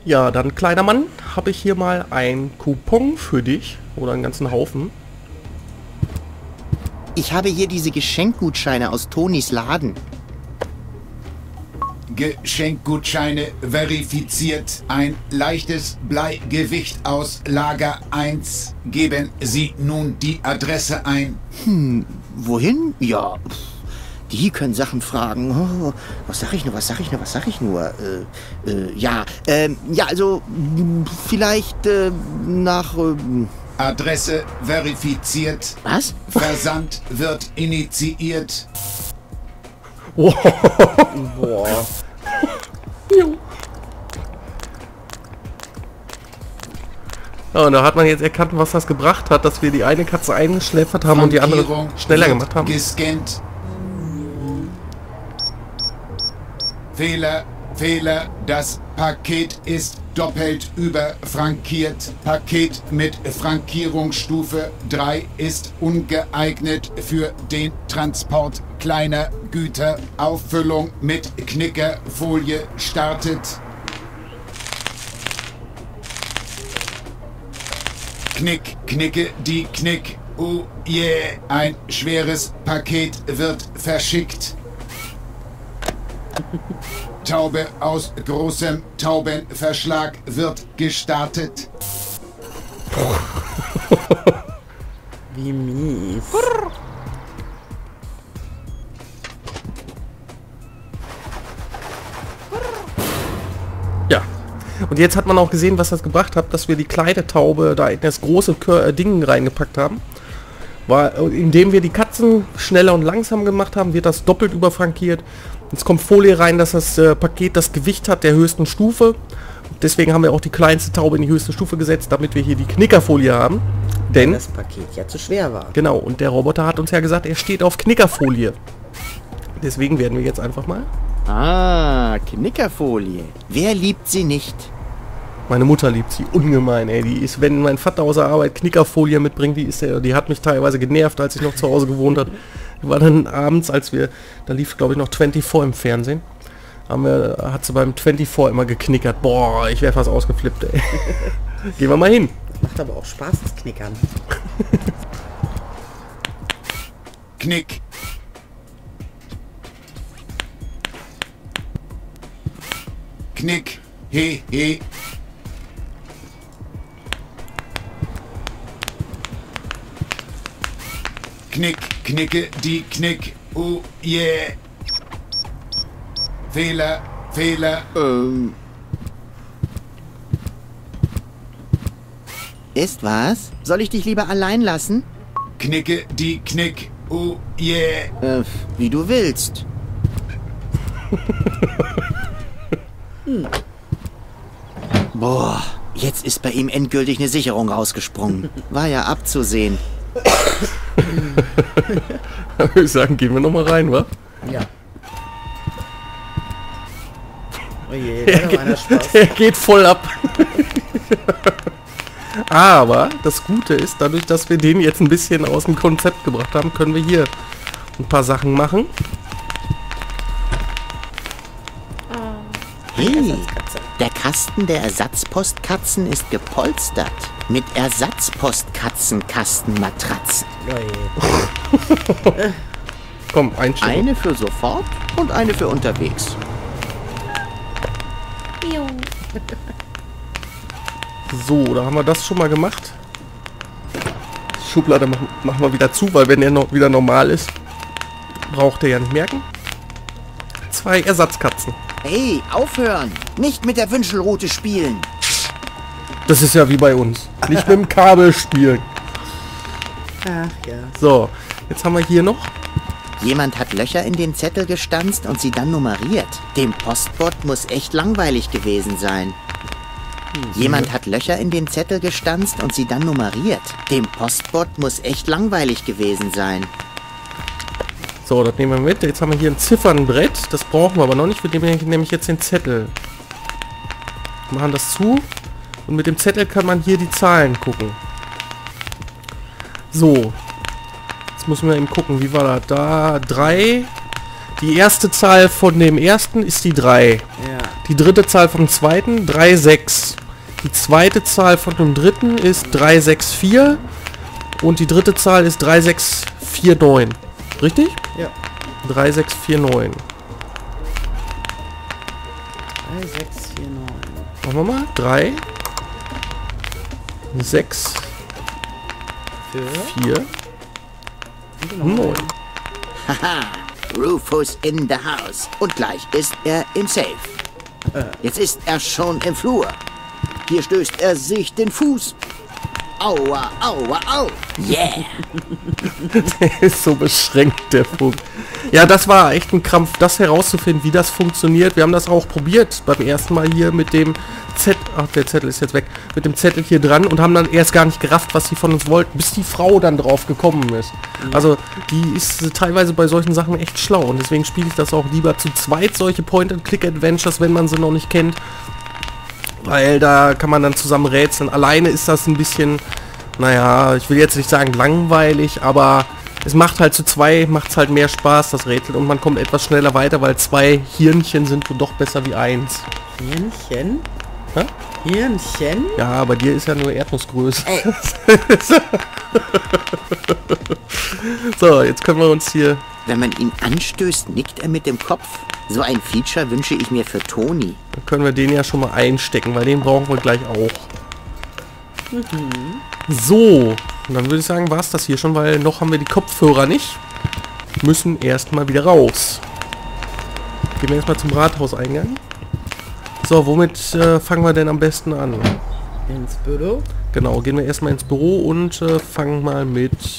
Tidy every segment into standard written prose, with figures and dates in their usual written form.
Ja, dann kleiner Mann, habe ich hier mal ein Coupon für dich. Oder einen ganzen Haufen. Ich habe hier diese Geschenkgutscheine aus Tonis Laden. Geschenkgutscheine verifiziert. Ein leichtes Bleigewicht aus Lager 1. Geben Sie nun die Adresse ein. Wohin? Ja, die können Sachen fragen. Oh, was sag ich nur? Ja, also vielleicht nach... Adresse verifiziert. Was? Versand wird initiiert. Wow. Boah. Ja, und da hat man jetzt erkannt, was das gebracht hat, dass wir die eine Katze eingeschläfert haben und die andere Frankierung schneller wird gemacht haben. Gescannt. Fehler, das Paket ist doppelt überfrankiert. Paket mit Frankierungsstufe 3 ist ungeeignet für den Transport kleiner Güter. Auffüllung mit Knickerfolie startet. Knicke die Knick. Oh yeah, ein schweres Paket wird verschickt. Taube aus großem Taubenverschlag wird gestartet. Wie mies. Ja. Und jetzt hat man auch gesehen, was das gebracht hat, dass wir die kleine Taube da in das große Ding reingepackt haben. Indem wir die Katzen schneller und langsam gemacht haben, wird das doppelt überfrankiert. Jetzt kommt Folie rein, dass das Paket das Gewicht hat der höchsten Stufe. Deswegen haben wir auch die kleinste Taube in die höchste Stufe gesetzt, damit wir hier die Knickerfolie haben. Denn Das Paket ja zu schwer war. genau, und der Roboter hat uns ja gesagt, er steht auf Knickerfolie. Deswegen werden wir jetzt einfach mal... Ah, Knickerfolie. Wer liebt sie nicht? Meine Mutter liebt sie ungemein, ey. Die ist, wenn mein Vater aus der Arbeit Knickerfolie mitbringt, die hat mich teilweise genervt, als ich noch zu Hause gewohnt habe. War dann abends, da lief glaube ich noch 24 im Fernsehen, hat sie beim 24 immer geknickert. Boah, ich wäre fast ausgeflippt, ey. Gehen wir mal hin. Macht aber auch Spaß, das Knickern. Knick. Knick. He. Knicke die Knick. Oh yeah. Fehler. Ist was? Soll ich dich lieber allein lassen? Knicke die Knick. Oh yeah. Wie du willst. Boah, jetzt ist bei ihm endgültig eine Sicherung rausgesprungen. War ja abzusehen. Da würde ich sagen, gehen wir noch mal rein, wa? Ja. Oh je, da war einer Spaß. Der geht voll ab. Aber das Gute ist, dadurch, dass wir den jetzt ein bisschen aus dem Konzept gebracht haben, können wir hier ein paar Sachen machen. Hey, der Kasten der Ersatzpostkatzen ist gepolstert. Mit Ersatzpostkatzenkastenmatratzen. Oh je. Komm, einstellen. Eine für sofort und eine für unterwegs. So, da haben wir das schon mal gemacht. Die Schublade machen wir wieder zu, weil wenn der noch wieder normal ist, braucht er ja nicht merken. 2 Ersatzkatzen. Hey, aufhören! Nicht mit der Wünschelrute spielen! Das ist ja wie bei uns. Nicht mit dem Kabel spielen. Ach ja. So, jetzt haben wir hier noch. Jemand hat Löcher in den Zettel gestanzt und sie dann nummeriert. Dem Postbot muss echt langweilig gewesen sein. Jemand hat Löcher in den Zettel gestanzt und sie dann nummeriert. Dem Postbot muss echt langweilig gewesen sein. So, das nehmen wir mit. Jetzt haben wir hier ein Ziffernbrett. Das brauchen wir aber noch nicht. Wir nehmen nämlich jetzt den Zettel. Wir machen das zu. Und mit dem Zettel kann man hier die Zahlen gucken. So. Jetzt müssen wir eben gucken, wie war das? Da 3. Die erste Zahl von dem ersten ist die 3. Ja. Die dritte Zahl vom zweiten 36. Die zweite Zahl von dem dritten ist 364 und die dritte Zahl ist 3649. Richtig? Ja. 3649. 3649. Machen wir mal. 3, 6, Für 4, 9. Haha, Rufus in the house. Und gleich ist er im Safe. Jetzt ist er schon im Flur. Hier stößt er sich den Fuß. Aua, aua, au. Yeah. Der ist so beschränkt, der Punkt. Ja, das war echt ein Krampf, das herauszufinden, wie das funktioniert. Wir haben das auch probiert beim ersten Mal hier mit dem Zettel. Ach, der Zettel ist jetzt weg. Mit dem Zettel hier dran und haben dann erst gar nicht gerafft, was sie von uns wollten, bis die Frau dann drauf gekommen ist. Also, die ist teilweise bei solchen Sachen echt schlau und deswegen spiele ich das auch lieber zu zweit, solche Point-and-Click-Adventures, wenn man sie noch nicht kennt. Weil da kann man dann zusammen rätseln. Alleine ist das ein bisschen, naja, ich will jetzt nicht sagen langweilig, aber es macht halt zu zwei, macht es halt mehr Spaß, das Rätsel. Und man kommt etwas schneller weiter, weil 2 Hirnchen sind wohl doch besser wie 1. Hirnchen? Hä? Hirnchen? Ja, bei dir ist ja nur Erdnussgröße. Ey, So, jetzt können wir uns hier... wenn man ihn anstößt, nickt er mit dem Kopf. So ein Feature wünsche ich mir für Toni. Dann können wir den ja schon mal einstecken, weil den brauchen wir gleich auch. So, und dann würde ich sagen, war es das hier schon, weil noch haben wir die Kopfhörer nicht. Müssen erstmal wieder raus. Gehen wir erstmal zum Rathauseingang. So, womit fangen wir denn am besten an? Ins Büro? Genau, gehen wir erstmal ins Büro und fangen mal mit...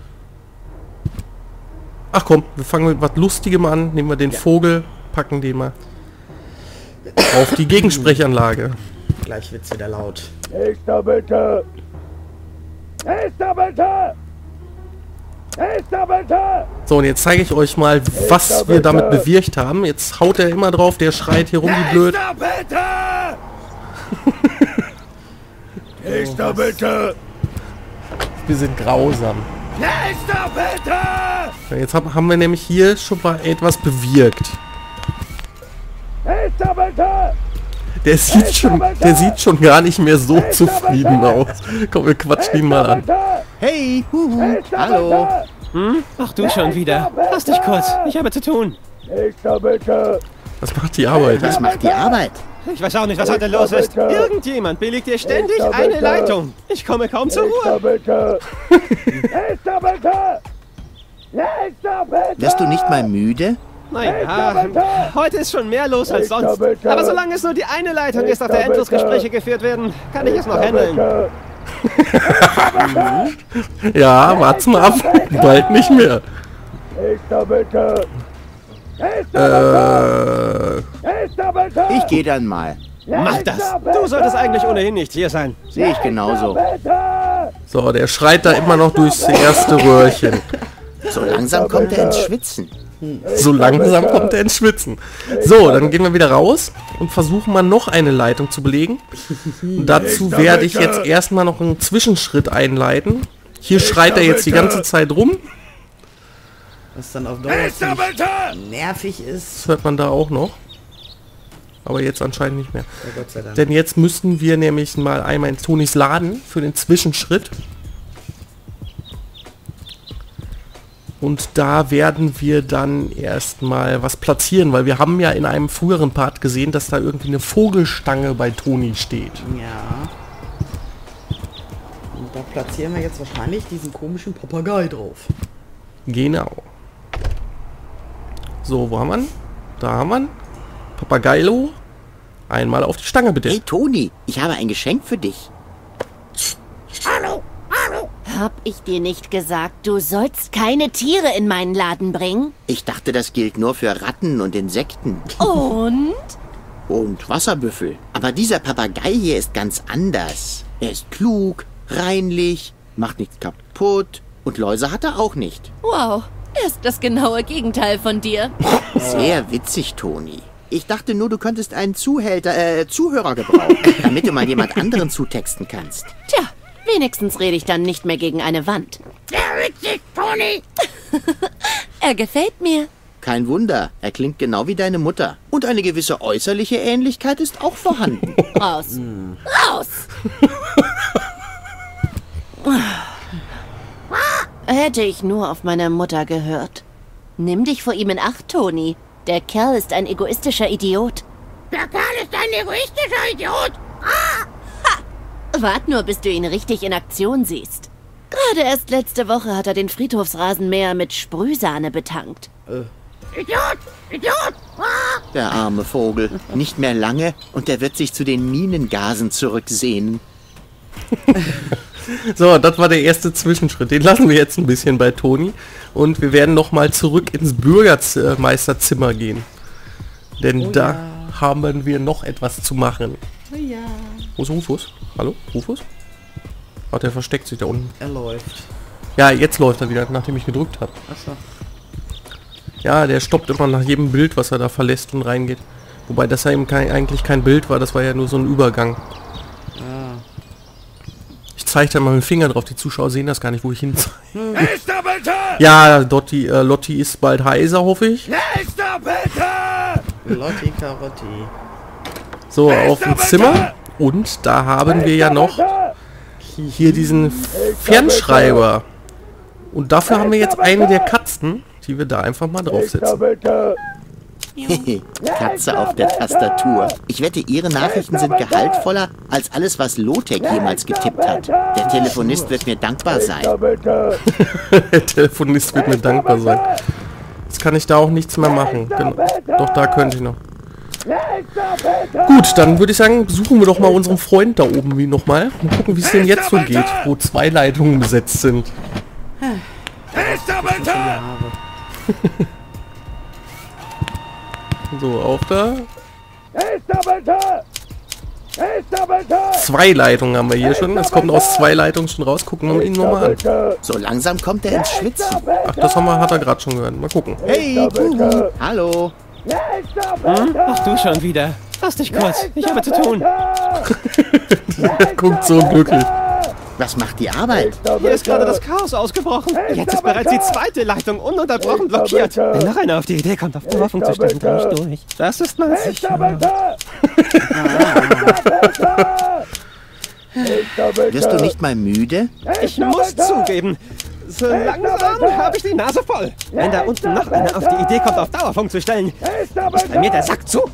Ach komm, wir fangen mit was Lustigem an. Nehmen wir den Vogel, packen den mal auf die Gegensprechanlage. Gleich wird's wieder laut. Nächster bitte! Nächster bitte! Nächster bitte! So, und jetzt zeige ich euch mal, was wir damit bewirkt haben. Jetzt haut er immer drauf, der schreit hier rum wie blöd. Nächster bitte! Nächster bitte! Wir sind grausam. Nächster bitte! Ja, jetzt haben wir nämlich hier schon mal etwas bewirkt. Nächster bitte! Der sieht schon gar nicht mehr so zufrieden aus. Komm, wir quatschen ihn mal an. Hey, Hallo. ach du schon wieder. Lass dich kurz, ich habe zu tun. Nächster bitte! Was macht die Arbeit? Was macht die Arbeit? Ich weiß auch nicht, was heute los ist. Irgendjemand belegt dir ständig eine Leitung. Ich komme kaum zur Nächster Ruhe. bitte! Nächster bitte! Nächster bitte! Wirst du nicht mal müde? Naja, heute ist schon mehr los als sonst. Aber solange es nur die eine Leitung ist, auf der Endlosgespräche geführt werden, kann ich es noch handeln. Ja, wart's mal ab. Bald nicht mehr. Nächster bitte! Nächster bitte! Ich gehe dann mal. Mach das. Du solltest eigentlich ohnehin nicht hier sein. Sehe ich genauso. So, der schreit da immer noch durchs erste Röhrchen. So langsam kommt er ins Schwitzen. So langsam kommt er ins Schwitzen. So, dann gehen wir wieder raus und versuchen mal noch eine Leitung zu belegen. Und dazu werde ich jetzt erstmal noch einen Zwischenschritt einleiten. Hier schreit er jetzt die ganze Zeit rum. Was dann auf Dauer ziemlich nervig ist. Das hört man da auch noch. Aber jetzt anscheinend nicht mehr. Ja, Gott sei Dank. Denn jetzt müssten wir nämlich mal einmal in Tonis Laden für den Zwischenschritt. Und da werden wir dann erstmal was platzieren, weil wir haben ja in einem früheren Part gesehen, dass da irgendwie eine Vogelstange bei Toni steht. Ja. Und da platzieren wir jetzt wahrscheinlich diesen komischen Papagei drauf. Genau. So, wo haben wir ihn? Da haben wir ihn. Papageilo. Einmal auf die Stange bitte. Hey Toni, ich habe ein Geschenk für dich. Hab ich dir nicht gesagt, du sollst keine Tiere in meinen Laden bringen? Ich dachte, das gilt nur für Ratten und Insekten. Und? Und Wasserbüffel. Aber dieser Papagei hier ist ganz anders. Er ist klug, reinlich, macht nichts kaputt und Läuse hat er auch nicht. Wow, er ist das genaue Gegenteil von dir. Sehr witzig, Toni. Ich dachte nur, du könntest einen Zuhörer gebrauchen, damit du mal jemand anderen zutexten kannst. Tja, wenigstens rede ich dann nicht mehr gegen eine Wand. Sehr witzig, Toni. Er gefällt mir. Kein Wunder, er klingt genau wie deine Mutter. Und eine gewisse äußerliche Ähnlichkeit ist auch vorhanden. Raus. Raus! Hätte ich nur auf meine Mutter gehört. Nimm dich vor ihm in Acht, Toni. Der Kerl ist ein egoistischer Idiot. Der Kerl ist ein egoistischer Idiot. Wart nur, bis du ihn richtig in Aktion siehst. Gerade erst letzte Woche hat er den Friedhofsrasenmäher mit Sprühsahne betankt. Idiot! Idiot! Der arme Vogel. Nicht mehr lange und er wird sich zu den Minengasen zurücksehnen. So, das war der erste Zwischenschritt. Den lassen wir jetzt ein bisschen bei Toni. Und wir werden nochmal zurück ins Bürgermeisterzimmer gehen. Denn da haben wir noch etwas zu machen. Oh ja. Wo ist Rufus? Hallo? Rufus? Ach, der versteckt sich da unten. Er läuft. Ja, jetzt läuft er wieder, nachdem ich gedrückt habe. Achso. Ja, der stoppt immer nach jedem Bild, was er da verlässt und reingeht. Wobei das ja eben eigentlich kein Bild war, das war ja nur so ein Übergang. Ja. Ich zeige da mal mit dem Finger drauf, die Zuschauer sehen das gar nicht, wo ich hin zeige. Nächster bitte! Ja, Lotti ist bald heiser, hoffe ich. Nächster bitte! Lotti Carotti. So, auf dem Zimmer. Und da haben wir ja noch hier diesen Fernschreiber. Und dafür haben wir jetzt eine der Katzen, die wir da einfach mal draufsetzen. Katze auf der Tastatur. Ich wette, Ihre Nachrichten sind gehaltvoller als alles, was Lotek jemals getippt hat. Der Telefonist wird mir dankbar sein. Der Telefonist wird mir dankbar sein. Jetzt kann ich da auch nichts mehr machen. Doch, da könnte ich noch. Gut, dann würde ich sagen, besuchen wir doch mal unseren Freund da oben wie nochmal und gucken, wie es denn jetzt so geht, wo 2 Leitungen besetzt sind. Nächster bitte! So, auf da. Nächster bitte! Nächster bitte! 2 Leitungen haben wir hier schon. Es kommt aus 2 Leitungen schon raus. Gucken wir ihn nochmal an. So langsam kommt er ins Schwitzen. Ach, das hat er gerade schon gehört. Mal gucken. Hey, Buhu. Hallo. Ach du schon wieder. Lass dich kurz. Ich habe zu tun. Guckt so glücklich. Was macht die Arbeit? Hier ist gerade das Chaos ausgebrochen. Jetzt ist bereits die 2. Leitung ununterbrochen blockiert. Wenn noch einer auf die Idee kommt, auf Dauerfunk zu stellen, dreh ich durch. Das ist mal sicher. Wirst du nicht mal müde? Ich muss zugeben, so langsam habe ich die Nase voll. Wenn da unten noch einer auf die Idee kommt, auf Dauerfunk zu stellen, ist bei mir der Sack zu.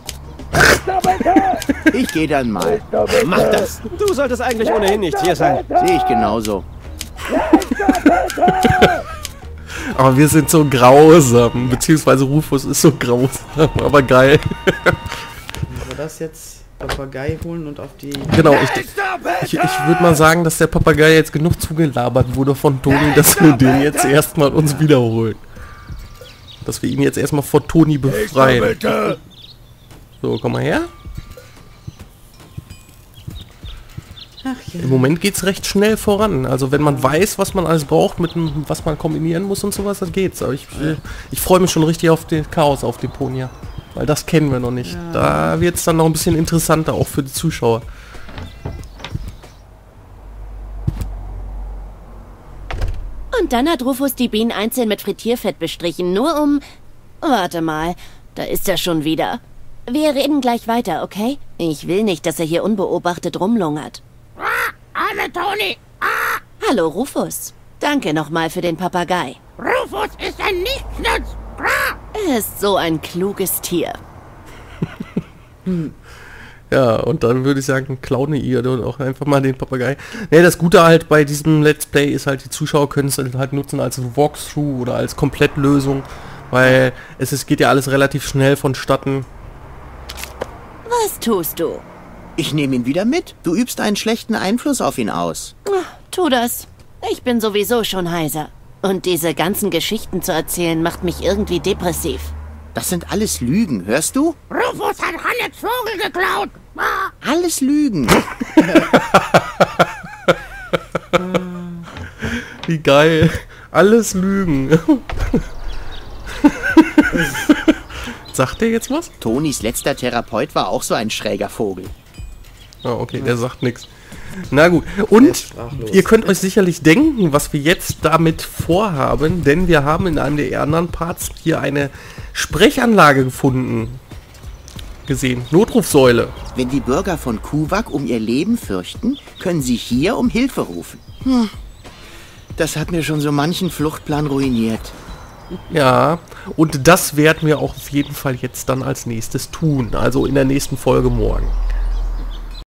Ich gehe dann mal. Mach das. Du solltest eigentlich ohnehin nicht hier sein. Sehe ich genauso. Aber wir sind so grausam. Beziehungsweise Rufus ist so grausam. Aber geil. Also das jetzt Papagei holen und auf die... Genau, ich würde mal sagen, dass der Papagei jetzt genug zugelabert wurde von Toni, dass wir den jetzt erstmal uns wiederholen. Dass wir ihn jetzt erstmal vor Toni befreien. So, komm mal her. Ach ja. Im Moment geht es recht schnell voran. Also wenn man weiß, was man alles braucht, mit dem, was man kombinieren muss und sowas, dann geht's. Aber ich freue mich schon richtig auf den Chaos auf Deponia. Weil das kennen wir noch nicht. Ja. Da wird es dann noch ein bisschen interessanter, auch für die Zuschauer. Und dann hat Rufus die Bienen einzeln mit Frittierfett bestrichen, nur um... Warte mal, da ist er schon wieder. Wir reden gleich weiter, okay? Ich will nicht, dass er hier unbeobachtet rumlungert. Arme Toni! Hallo, Rufus. Danke nochmal für den Papagei. Rufus ist ein Nichtsnutz! Er ist so ein kluges Tier. Ja, und dann würde ich sagen, klaune ihr und auch einfach mal den Papagei. Ne, das Gute halt bei diesem Let's Play ist halt, die Zuschauer können es halt nutzen als Walkthrough oder als Komplettlösung, weil es geht ja alles relativ schnell vonstatten. Was tust du? Ich nehme ihn wieder mit. Du übst einen schlechten Einfluss auf ihn aus. Ach, tu das. Ich bin sowieso schon heiser. Und diese ganzen Geschichten zu erzählen, macht mich irgendwie depressiv. Das sind alles Lügen, hörst du? Rufus hat Hannes Vogel geklaut! Alles Lügen. Wie geil. Alles Lügen. Sagt der jetzt was? Tonis letzter Therapeut war auch so ein schräger Vogel. Ah, okay, der sagt nichts. Na gut. Und ihr könnt euch sicherlich denken, was wir jetzt damit vorhaben, denn wir haben in einem der anderen Parts hier eine Sprechanlage gefunden. Gesehen. Notrufsäule. Wenn die Bürger von Kuwak um ihr Leben fürchten, können sie hier um Hilfe rufen. Das hat mir schon so manchen Fluchtplan ruiniert. Ja, und das werden wir auch auf jeden Fall jetzt dann als nächstes tun. Also in der nächsten Folge morgen.